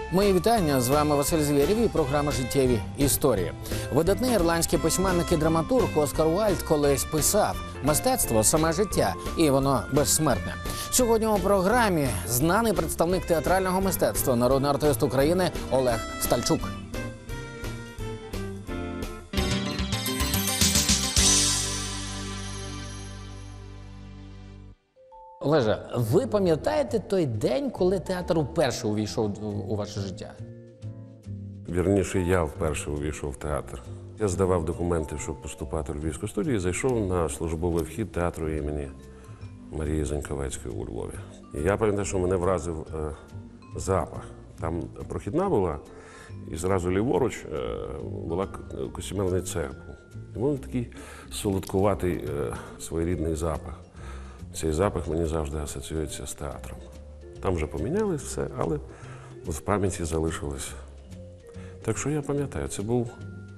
Мої вітання, з вами Василь Звєрєв і програма «Життєві історії». Видатний ірландський письменник і драматург Оскар Уайльд колись писав: «Мистецтво – саме життя, і воно безсмертне». Сьогодні у програмі знаний представник театрального мистецтва, народний артист України Олег Стальчук. Олеже, ви пам'ятаєте той день, коли театр вперше увійшов у ваше життя? Вірніше, я вперше увійшов в театр. Я здавав документи, щоб поступати в Львівську студію, і зайшов на службовий вхід театру імені Марії Заньковецької у Львові. І я пам'ятаю, що мене вразив запах. Там прохідна була, і зразу ліворуч була костюмерний цех. І був такий солодкуватий своєрідний запах. Цей запах мені завжди асоціюється з театром. Там вже помінялось все, але в пам'яті залишилось. Так що я пам'ятаю, це був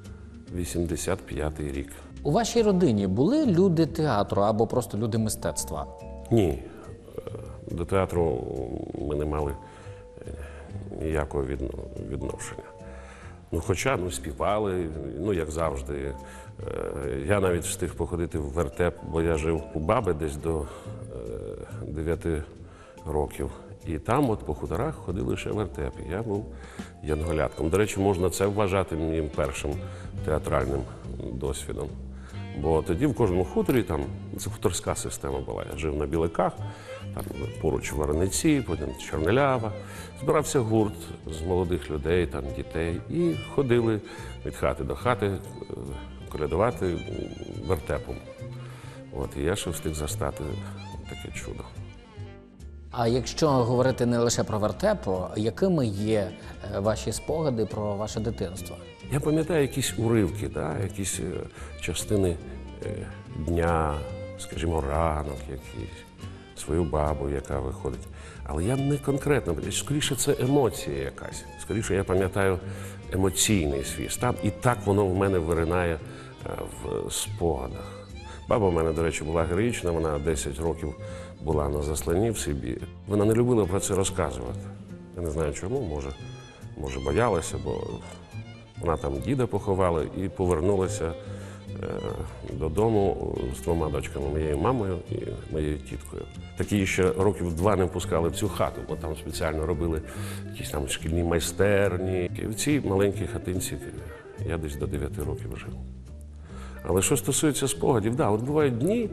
85-й рік. У вашій родині були люди театру або просто люди мистецтва? Ні. До театру ми не мали ніякого відношення. Хоча співали, як завжди. Я навіть встиг походити в вертеп, бо я жив у баби десь до 9 років. І там по хуторах ходили ще вертепи. Я був янголятком. До речі, можна це вважати моїм першим театральним досвідом. Бо тоді в кожному хуторі, це хуторська система була. Я жив на Біликах, там поруч Варениці, потім Чорнелява. Збирався гурт з молодих людей, дітей. І ходили від хати до хати колядувати вертепом. І я ще встиг застати таке чудо. А якщо говорити не лише про вертеп, якими є ваші спогади про ваше дитинство? Я пам'ятаю якісь уривки, якісь частини дня, скажімо, ранок якийсь, свою бабу, яка виходить. Але я не конкретно, скоріше це емоція якась. Скоріше я пам'ятаю емоційний свій стан, і так воно в мене виринає в спогадах. Баба в мене, до речі, була героїчна, вона 10 років була на засланні в Сибірі. Вона не любила про це розказувати. Я не знаю чому, може боялася, бо вона там діда поховала і повернулася додому з 2 дочками, моєю мамою і моєю тіткою. Такі ще років 2 не впускали в цю хату, бо там спеціально робили якісь там шкільні майстерні. І в цій маленькій хатинці я десь до 9 років жив. Але що стосується спогадів, бувають дні,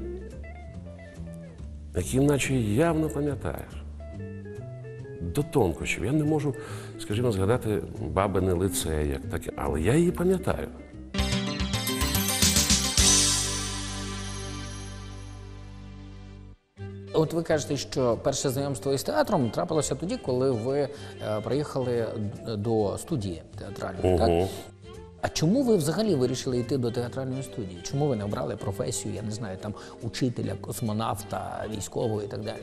які наче явно пам'ятаєш. До тонкощів. Я не можу, скажімо, згадати бабине лице, як таке, але я її пам'ятаю. От ви кажете, що перше знайомство із театром трапилося тоді, коли ви приїхали до студії театральної, так? А чому ви взагалі вирішили йти до театральної студії? Чому ви не обрали професію, я не знаю, учителя, космонавта, військового і так далі?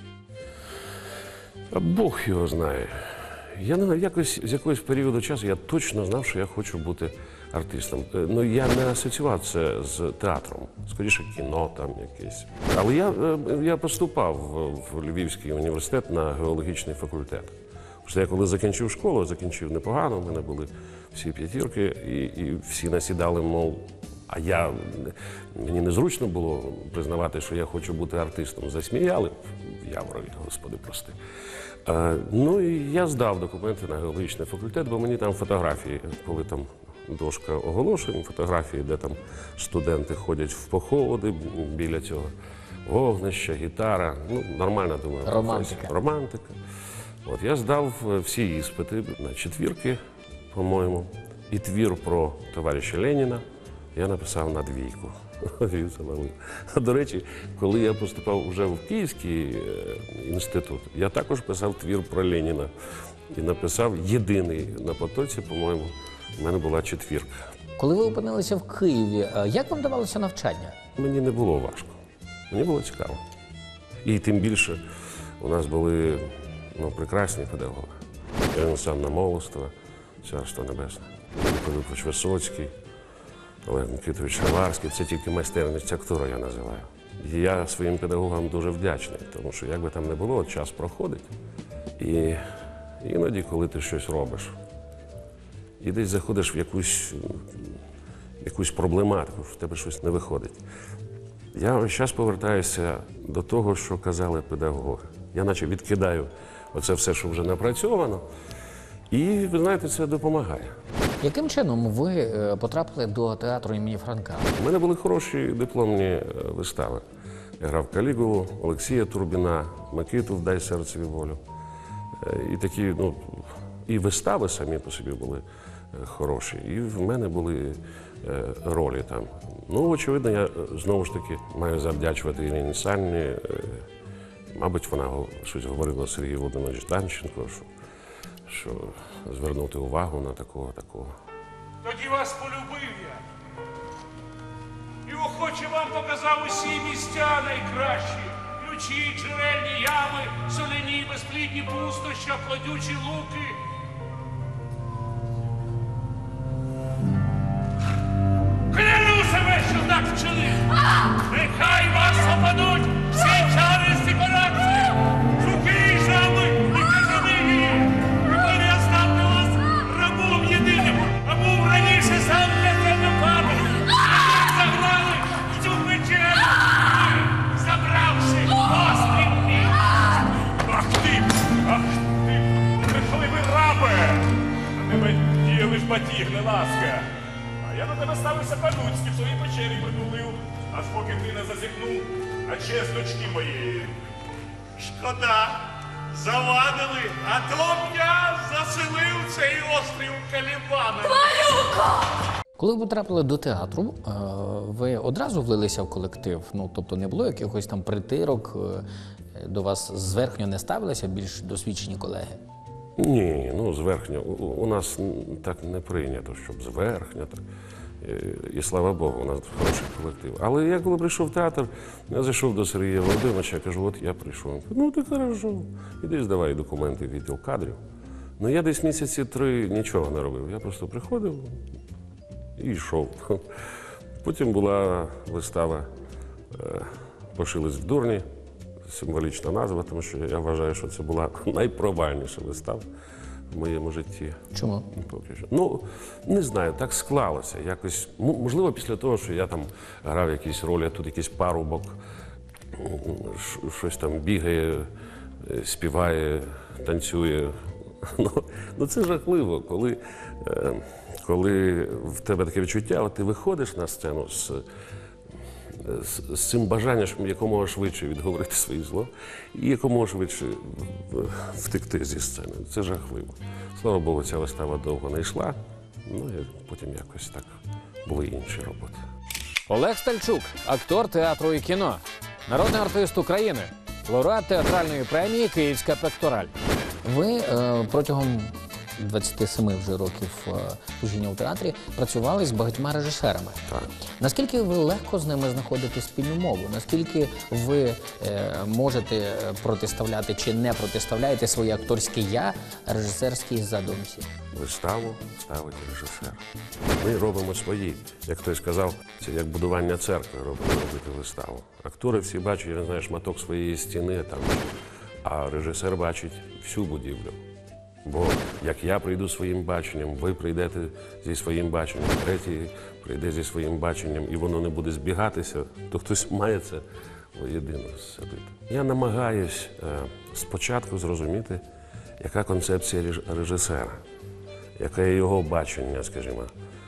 Бог його знає. Я не знаю, з якогось періоду часу я точно знав, що я хочу бути артистом. Я не асоціював це з театром, скоріше кіно якесь. Але я поступав в Львівський університет на геологічний факультет. Я коли закінчив школу, закінчив непогано, в мене були всі 5, і всі насідали, мов, мені незручно було признавати, що я хочу бути артистом. Засміяли в Яворові, господи, прости. І я здав документи на геологічний факультет, бо мені там фотографії, коли там дошка оголошень, фотографії, де там студенти ходять в походи біля цього вогнища, гітара, нормально, думаю. Романтика. Я здав всі іспити на 4, по-моєму, і твір про товариша Леніна я написав на 2. До речі, коли я поступав вже в Київський інститут, я також писав твір про Леніна і написав єдиний на потоці, по-моєму, в мене була 4. Коли ви опинилися в Києві, як вам давалося навчання? Мені не було важко, мені було цікаво. І тим більше у нас були прекрасні педагоги. Ірина Молостова, Царство Небесне, Пилипович Висоцький, Олег Микитович Риварський. Це тільки майстерність актора я називаю. І я своїм педагогам дуже вдячний, тому що як би там не було, час проходить. І Іноді, коли ти щось робиш, і десь заходиш в якусь проблематику, в тебе щось не виходить. Я весь час повертаюся до того, що казали педагоги. Я наче відкидаю оце все, що вже напрацьовано, і, ви знаєте, це допомагає. Яким чином ви потрапили до театру імені Франка? У мене були хороші дипломні вистави. Я грав Калігулу, Олексія Турбіна, Микиту «Дай серцеві волю». І такі, ну, і вистави самі по собі були хороші, і в мене були ролі там. Ну, очевидно, я знову ж таки маю завдячувати Ірині Санні. Мабуть, вона щось говорила Сергію Володимировичу Данченко, що звернути увагу на такого. Тоді вас полюбив я. І охоче вам показав усі місця найкращі. Ключі, джерельні ями, соляні, безплідні пустоща, плодючі луки. Кляну себе, що так вчинив! Нехай вас опадуть всі чари з декорації! Жуки і жаби, і кажанини! Тепер я став для вас рабом єдиним, а був раніше сам для тебе паном! Загнали в цю печеру, забравши острів мій! Ах ти, брехливий рабе! На тебе діє лиш батіг, не ласка! Я на тебе ставився по-людськи, в своїй печері притулив, аж поки ти не зазіхнув на честь дочки моєї. Шкода, завадили, а то б я заселив цей острів Калібаном. Коли ви потрапили до театру, ви одразу влилися в колектив? Ну, тобто не було якихось там притирок, до вас зверхньо не ставилися більш досвідчені колеги? Ні, ну зверхньо. У нас так не прийнято, щоб зверхньо. І слава Богу, у нас хороший колектив. Але я коли прийшов в театр, я зайшов до Сергія Володимировича, кажу, от я прийшов. Ну, ти хорошо, іди здавай документи в відділ кадрів. Ну, я десь місяці 3 нічого не робив. Я просто приходив і йшов. Потім була вистава «Пошились в дурні», символічна назва, тому що я вважаю, що це була найпровальніша вистава в моєму житті. Чому? Поки що. Ну, не знаю, так склалося. Якось, можливо, після того, що я там грав якісь ролі, а тут якийсь парубок, щось там бігає, співає, танцює. Ну це жахливо, коли в тебе таке відчуття, от ти виходиш на сцену з цим бажанням, щоб якомога швидше відговорити своє зло і якомога швидше втекти зі сцени. Це жахливо. Слава Богу, ця вистава довго не йшла, ну і потім якось так були інші роботи. Олег Стальчук, актор театру і кіно, народний артист України, лауреат театральної премії «Київська пектораль». Ви протягом 27 вже років служіння у театрі працювали з багатьма режисерами. Так. Наскільки ви легко з ними знаходите спільну мову? Наскільки ви можете протиставляти чи не протиставляєте своє акторське «я» режисерській задумці? Виставу ставить режисер. Ми робимо свої. Як хтось сказав, це як будування церкви робити виставу. Актори всі бачать, я не знаю, шматок своєї стіни, там, а режисер бачить всю будівлю. Бо як я прийду своїм баченням, ви прийдете зі своїм баченням, третій прийде зі своїм баченням, і воно не буде збігатися, то хтось має це воєдино зсадити. Я намагаюсь спочатку зрозуміти, яка концепція режисера, яке його бачення, скажімо,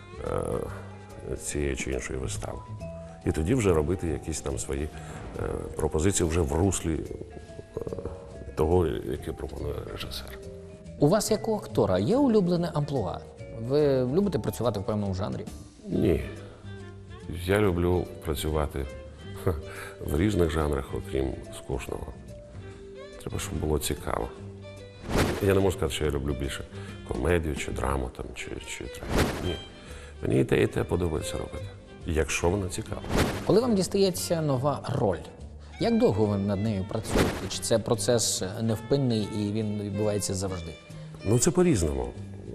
цієї чи іншої вистави. І тоді вже робити якісь там свої пропозиції вже в руслі того, яке пропонує режисер. У вас, як у актора, є улюблене амплуа? Ви любите працювати в певному жанрі? Ні. Я люблю працювати в різних жанрах, окрім скучного. Треба, щоб було цікаво. Я не можу сказати, що я люблю більше комедію, чи драму, там, чи трагедію. Ні. Мені і те подобається робити, якщо вона цікава. Коли вам дістається нова роль, як довго ви над нею працюєте? Чи це процес невпинний і він відбувається завжди? Ну, це по-різному.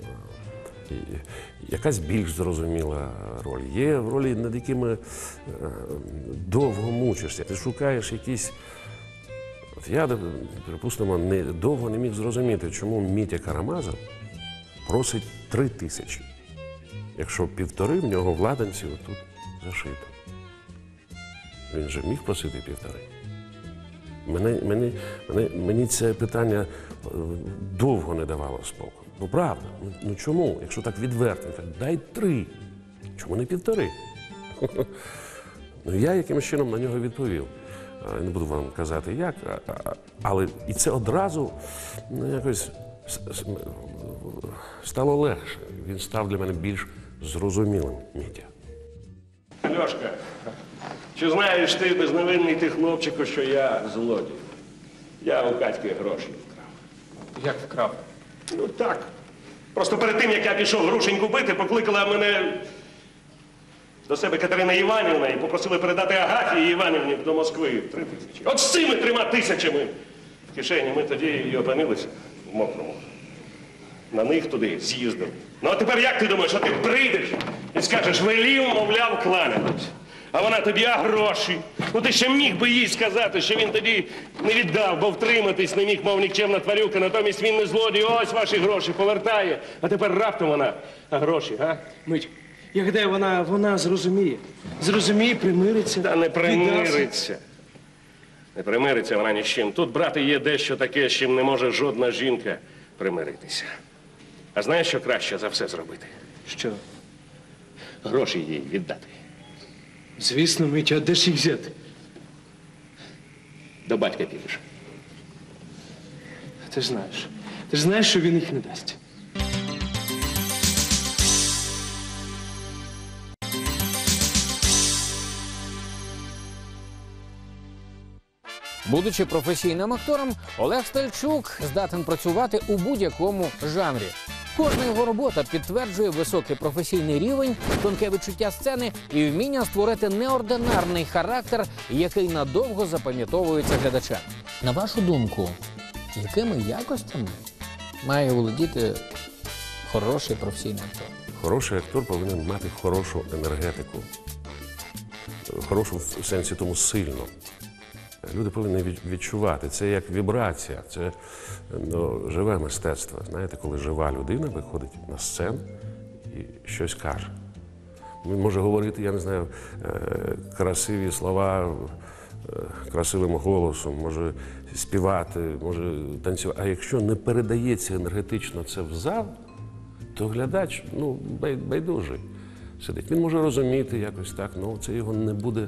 Якась більш зрозуміла роль. Є ролі, над якими довго мучишся. Ти шукаєш якісь От я, припустимо, довго не міг зрозуміти, чому Мітя Карамазов просить 3 тисячі, якщо 1,5 в нього в ладанці отут зашито. Він же міг просити 1,5. Мені це питання довго не давало спокою. Ну правда, ну чому? Якщо так відверто, так дай 3. Чому не 1,5? Ну я якимось чином на нього відповів. Не буду вам казати як, але і це одразу якось стало легше. Він став для мене більш зрозумілим, Мітя. Льошка, чи знаєш ти, безневинний ти хлопчику, що я злодій? Я у Катьки гроші вкрав. Як вкрав? Ну так. Просто перед тим, як я пішов грушеньку бити, покликала мене до себе Катерина Іванівна і попросили передати Агафії Іванівні до Москви 3 тисячі. От з цими 3 тисячами в кишені ми тоді і опинилися в мокрому. На них туди з'їздив. Ну а тепер як ти думаєш, що ти прийдеш і скажеш, велів, мовляв, кланятись. А вона тобі, а гроші? Ну ти ще міг би їй сказати, що він тоді не віддав, бо втриматись не міг, мов нікчемна тварюка, натомість він не злодій, ось ваші гроші повертає. А тепер раптом вона, а гроші, а? Мить, я гадаю, вона зрозуміє. Зрозуміє, примириться. Та не віддасть. примириться. Не примириться вона ні з чим. Тут, брате, є дещо таке, з чим не може жодна жінка примиритися. А знаєш, що краще за все зробити? Що? Гроші їй віддати. Звісно, Митя, а де ж їх взяти? До батька підеш. Ти ж знаєш, що він їх не дасть. Будучи професійним актором, Олег Стельчук здатен працювати у будь-якому жанрі. Кожна його робота підтверджує високий професійний рівень, тонке відчуття сцени і вміння створити неординарний характер, який надовго запам'ятовується глядачам. На вашу думку, якими якостями має володіти хороший професійний актор? Хороший актор повинен мати хорошу енергетику. Хорошу в сенсі тому сильну. Люди повинні відчувати. Це як вібрація, це живе мистецтво. Знаєте, коли жива людина виходить на сцену і щось каже. Він може говорити, я не знаю, красиві слова, красивим голосом, може співати, може танцювати. А якщо не передається енергетично це в зал, то глядач, байдужий сидить. Він може розуміти якось так, але це його не буде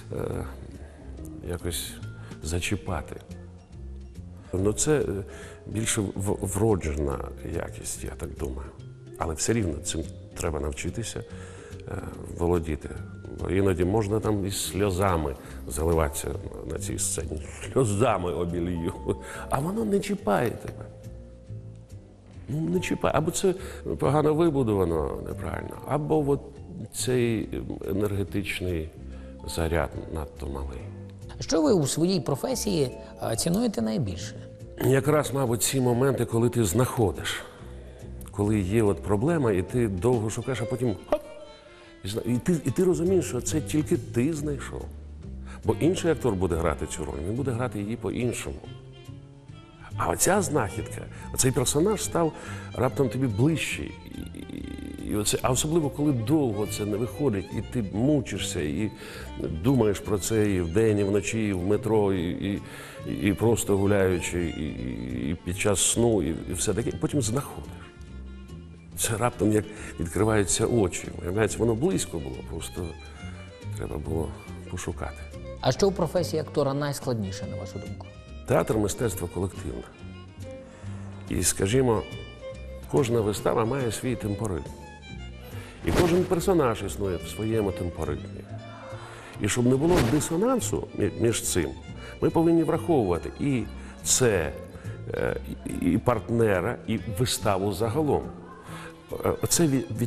якось зачіпати. Ну, це більше вроджена якість, я так думаю. Але все рівно цим треба навчитися володіти. Бо іноді можна там із сльозами заливатися на цій сцені. Сльозами обілью. А воно не чіпає тебе. Ну, не чіпає. Або це погано вибудовано неправильно, або от цей енергетичний заряд надто малий. Що ви у своїй професії цінуєте найбільше? Якраз, мабуть, ці моменти, коли ти знаходиш, коли є от проблема, і ти довго шукаєш, а потім хоп! І ти розумієш, що це тільки ти знайшов. Бо інший актор буде грати цю роль, він буде грати її по-іншому. А оця знахідка, оцей персонаж став раптом тобі ближчий. А особливо, коли довго це не виходить, і ти мучишся, і думаєш про це і вдень, і вночі, і в метро, і просто гуляючи, і під час сну, і все таке. Потім знаходиш. Це раптом як відкриваються очі. Виявляється, воно близько було, просто треба було пошукати. А що у професії актора найскладніше, на вашу думку? Театр – мистецтво колективне. І, скажімо, кожна вистава має свій темпоритм. І кожен персонаж існує в своєму темпоритмі. І щоб не було дисонансу між цим, ми повинні враховувати і це, і партнера, і виставу загалом. Оце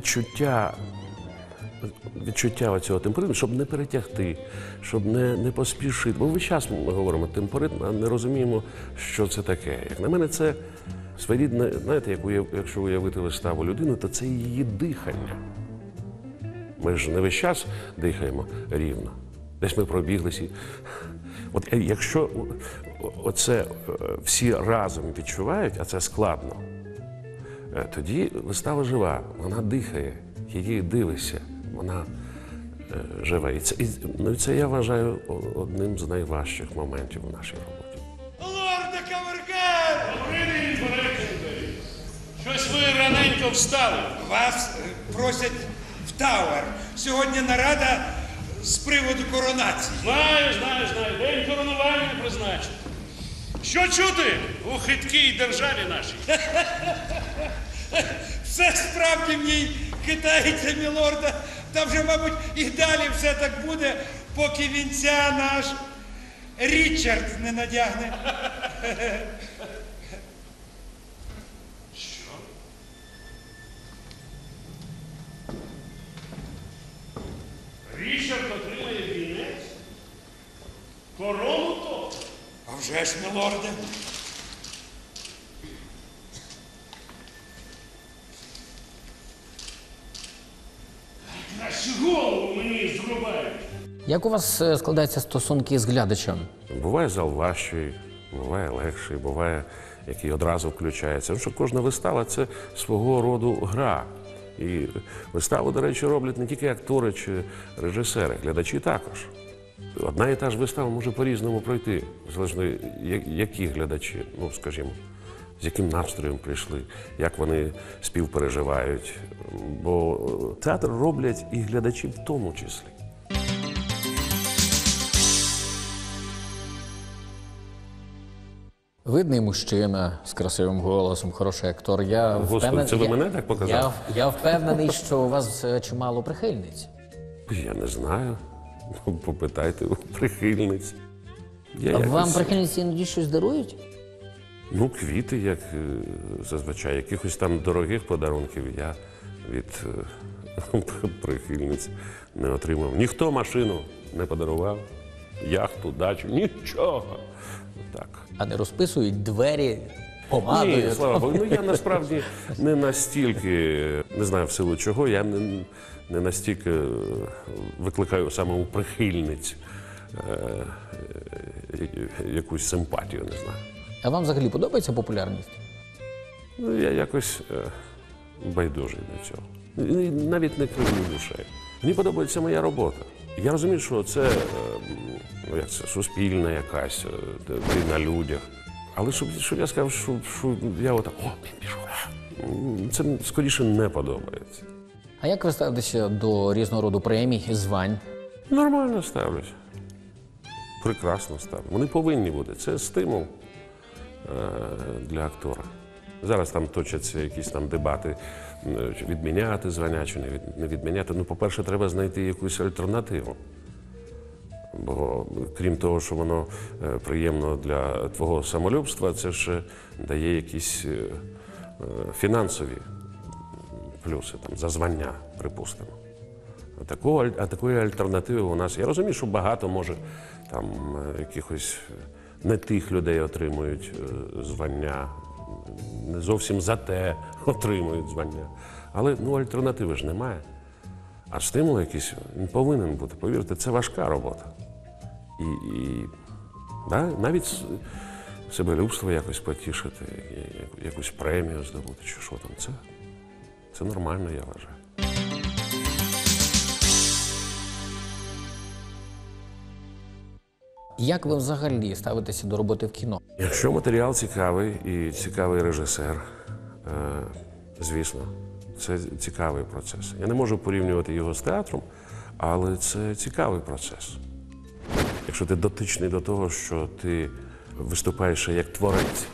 відчуття цього темпоритму, щоб не перетягти, щоб не поспішити. Бо весь час ми говоримо темпоритм, а не розуміємо, що це таке. Як на мене, це своєрідне, знаєте, якщо уявити виставу людини, то це її дихання. Ми ж не весь час дихаємо рівно. Десь ми пробіглися. От якщо оце всі разом відчувають, а це складно, тоді вистава жива, вона дихає, її дивишся, вона живе. І це я вважаю одним з найважчих моментів у нашій роботі. Лорде Кавергер! Добрий день, Борисович! Щось ви раненько встали. Вас просять в Тауер. Сьогодні нарада з приводу коронації. Знаю. День коронування призначений. Що чути у хиткій державі нашій? Все справді в ній хитається, мілорда. Та вже, мабуть, і далі все так буде, поки вінця наш Річард не надягне. Що? Річард отримає вінець? Корону то? А вже ж, мілорде. Краще голову мені зрубають. Як у вас складаються стосунки з глядачем? Буває зал важчий, буває легший, буває, який одразу включається. Тому що кожна вистава – це свого роду гра. І виставу, до речі, роблять не тільки актори чи режисери, глядачі також. Одна і та ж вистава може по-різному пройти, залежно які глядачі, ну, скажімо, з яким настроєм прийшли, як вони співпереживають. Бо театр роблять і глядачі в тому числі. Видний мужчина з красивим голосом, хороший актор. Господи, це ви мене так показали? Я впевнений, що у вас чимало прихильниць. Я не знаю. Попитайте у прихильниць. А вам прихильниці іноді щось дарують? Ну, квіти, як зазвичай. Якихось там дорогих подарунків я від прихильниць не отримав. Ніхто машину не подарував, яхту, дачу, нічого. Так. А не розписують двері помадою? Ні, слава Богу. Ну, я насправді не настільки, не знаю в силу чого, я не настільки викликаю саме у прихильниць якусь симпатію, не знаю. А вам взагалі подобається популярність? Ну, я якось байдужий до цього. І навіть не кривлю душею. Мені подобається моя робота. Я розумію, що це, ну, як це суспільна якась, ти на людях. Але щоб я сказав, що я отак, він пішов, це скоріше не подобається. А як ви ставитеся до різного роду премій, звань? Нормально ставлюсь. Прекрасно ставлю. Вони повинні бути. Це стимул для актора. Зараз там точаться якісь там дебати, чи відміняти звання, чи не відміняти. Ну, по-перше, треба знайти якусь альтернативу. Бо крім того, що воно приємно для твого самолюбства, це ще дає якісь фінансові плюси там, за звання, припустимо. А такої альтернативи у нас. Я розумію, що багато може там якихось не тих людей отримують звання, не зовсім за те отримують звання. Але ну, альтернативи ж немає. А стимул якийсь він повинен бути. Повірте, це важка робота. І навіть себелюбство якось потішити, якусь премію здобути, чи що там. Це нормально, я вважаю. Як ви взагалі ставитеся до роботи в кіно? Якщо матеріал цікавий і цікавий режисер, звісно, це цікавий процес. Я не можу порівнювати його з театром, але це цікавий процес. Якщо ти дотичний до того, що ти виступаєш як творець.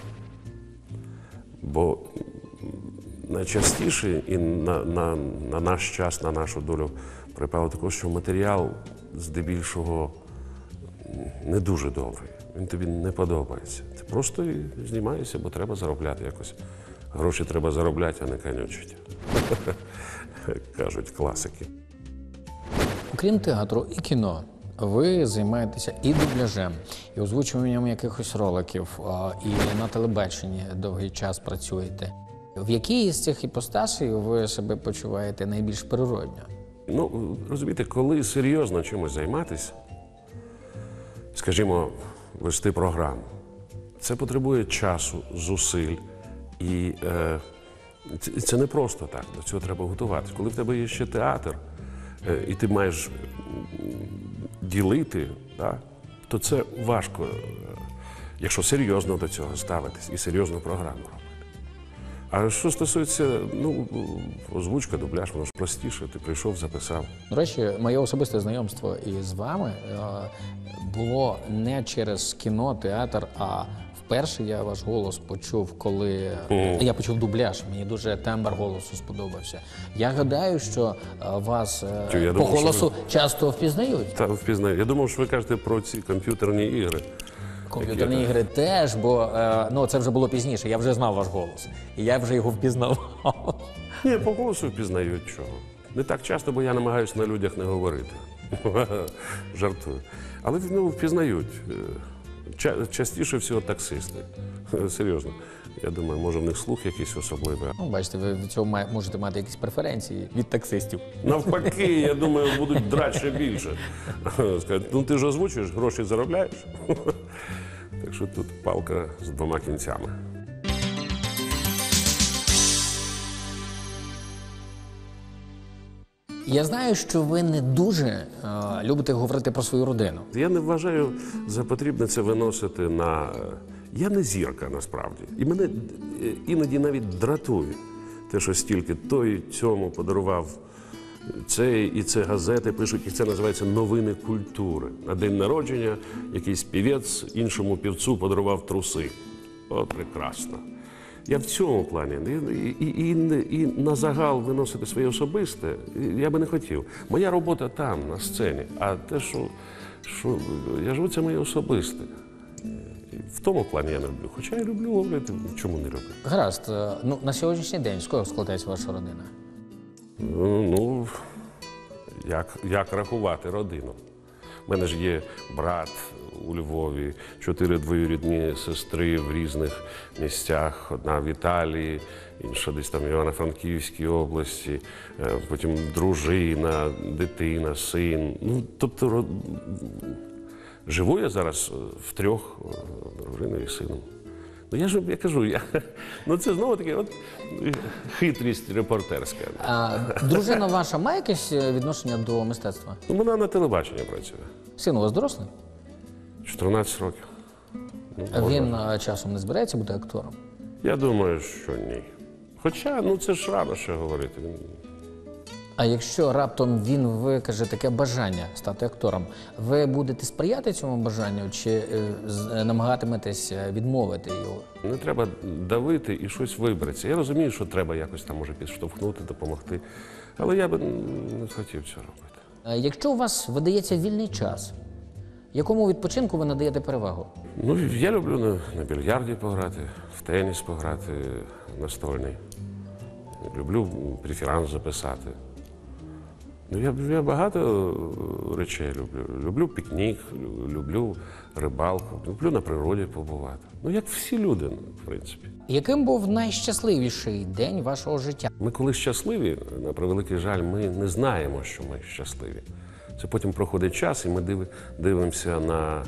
Бо найчастіше і на наш час, на нашу долю припало також, що матеріал здебільшого не дуже добрий. Він тобі не подобається. Ти просто знімаєшся, бо треба заробляти якось. Гроші треба заробляти, а не канючити. Кажуть класики. Окрім театру і кіно, ви займаєтеся і дубляжем, і озвучуванням якихось роликів, і на телебаченні довгий час працюєте. В якій з цих іпостасій ви себе почуваєте найбільш природньо? Ну, розумієте, коли серйозно чимось займатися, скажімо, вести програму, Це потребує часу, зусиль. І це не просто так, до цього треба готуватися. Коли в тебе є ще театр, і ти маєш ділити, да, то це важко, якщо серйозно до цього ставитись і серйозну програму робити. А що стосується, озвучка, дубляж, воно ж простіше, ти прийшов, записав. До речі, моє особисте знайомство із вами було не через кіно, театр, а вперше я ваш голос почув, коли я почув дубляж. Мені дуже тембр голосу сподобався. Я гадаю, що вас Я по думав, що голосу часто впізнають. Та впізнаю. Я думав, що ви кажете про ці комп'ютерні ігри. Комп'ютерні ігри теж, бо це вже було пізніше, я вже знав ваш голос. І я вже його впізнавав. Ні, по голосу впізнають чого. Не так часто, бо я намагаюся на людях не говорити. Жартую. Але впізнають. Частіше всього таксисти. Серйозно. Я думаю, може в них слух якийсь особливий. Бачите, ви від цього можете мати якісь преференції від таксистів. Навпаки, я думаю, будуть драти ще більше. Скажуть, ти ж озвучуєш, гроші заробляєш. Так що тут палка з двома кінцями. Я знаю, що ви не дуже любите говорити про свою родину. Я не вважаю за потрібне це виносити на... Я не зірка, насправді. І мене іноді навіть дратує те, що стільки той цьому подарував цей, і це газети пишуть, і це називається новини культури. На день народження якийсь півець іншому півцу подарував труси. О, прекрасно. Я в цьому плані. І на загал виносити своє особисте я би не хотів. Моя робота там, на сцені. А те, що я живу, це моє особисте. В тому плані я не люблю. Хоча я люблю говорити, чому не люблю. Гаразд. На сьогоднішній день з кого складається ваша родина? Як рахувати родину? У мене ж є брат у Львові, 4 двоюрідні сестри в різних місцях. Одна в Італії, інша десь там в Івано-Франківській області, потім дружина, дитина, син. Тобто живу я зараз в 3 дружиною і сином. Я кажу, це знову-таки хитрість репортерська. А дружина ваша має якесь відношення до мистецтва? Вона на телебаченні працює. Син у вас дорослий? 14 років. А він часом не збирається бути актором? Я думаю, що ні. Хоча, це ж рано ще говорити. А якщо раптом він викаже таке бажання стати актором, ви будете сприяти цьому бажанню чи намагатиметесь відмовити його? Не треба давити і щось вибереться. Я розумію, що треба якось там може підштовхнути, допомогти. Але я би не хотів цього робити. Якщо у вас видається вільний час, якому відпочинку ви надаєте перевагу? Я люблю на більярді пограти, в теніс пограти настольний. Люблю преферанс записати. Я багато речей люблю. Люблю пікнік, люблю рибалку, люблю на природі побувати. Як всі люди, в принципі. Яким був найщасливіший день вашого життя? Ми коли щасливі, на превеликий жаль, ми не знаємо, що ми щасливі. Це потім проходить час, і ми дивимося на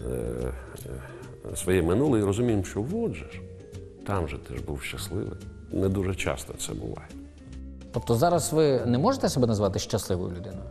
своє минуле і розуміємо, що от же ж, там же ти ж був щасливий. Не дуже часто це буває. Тобто зараз ви не можете себе назвати щасливою людиною?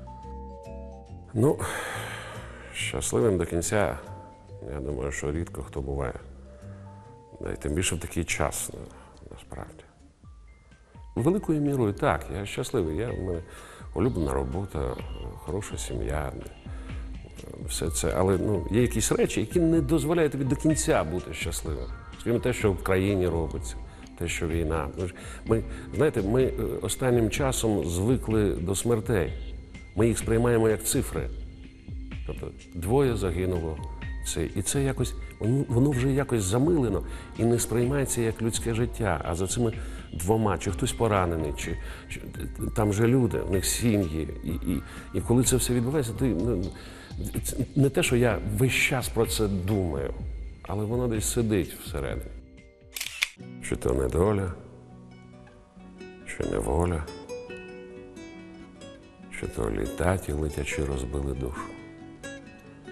Щасливим до кінця, я думаю, що рідко хто буває. І тим більше в такий час, насправді. Великою мірою так, я щасливий. В мене улюблена робота, хороша сім'я, все це. Але є якісь речі, які не дозволяють тобі до кінця бути щасливим. Скажімо, те, що в країні робиться. Те, що війна. Ми останнім часом звикли до смертей. Ми їх сприймаємо як цифри. Тобто 2 загинуло. І це якось, воно вже якось замилено і не сприймається як людське життя. А за цими 2, чи хтось поранений, чи там же люди, в них сім'ї. І коли це все відбувається, не те, що я весь час про це думаю, але воно десь сидить всередині. Чи то недоля, чи неволя, чи то літаті летячи розбили душу.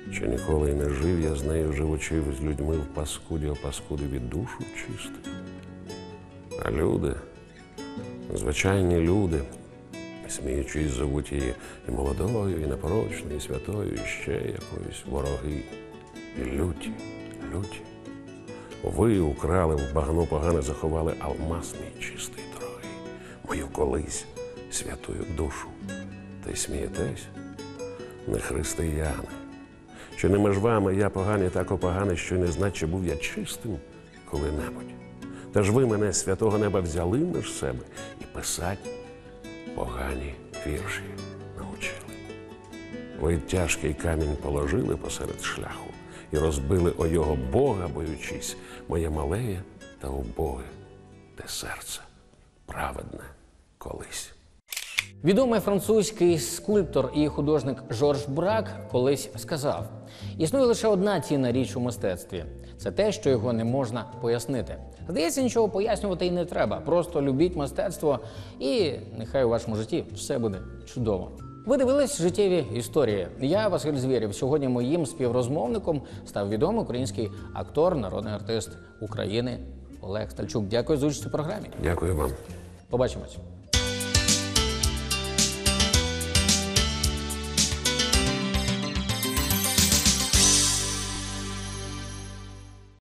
Чи ніколи й не жив я з нею, живучи з людьми в паскуді, опаскудив і душу чистив. А люди, звичайні люди, сміючись, зовуть її і молодою, і непорочною, і святою, і ще якоюсь вороги. І люті, люті. Ви украли, в багно погане заховали алмаз мій чистий дорогий, мою колись святую душу. Та й смієтесь, не християни. Чи не між вами я поганий, так опоганий, що не знать, чи був я чистим коли-небудь. Та ж ви мене з святого неба взяли між себе і писать погані вірші навчили. Ви тяжкий камінь положили посеред шляху і розбили о його Бога, боючись, моє малеє та убоге, те серце праведне колись. Відомий французький скульптор і художник Жорж Брак колись сказав: існує лише одна цінна річ у мистецтві – це те, що його не можна пояснити. Здається, нічого пояснювати і не треба. Просто любіть мистецтво і нехай у вашому житті все буде чудово. Ви дивились життєві історії. Я, Василь Звєрєв. Сьогодні моїм співрозмовником став відомий український актор, народний артист України Олег Стальчук. Дякую за участь у програмі. Дякую вам. Побачимось.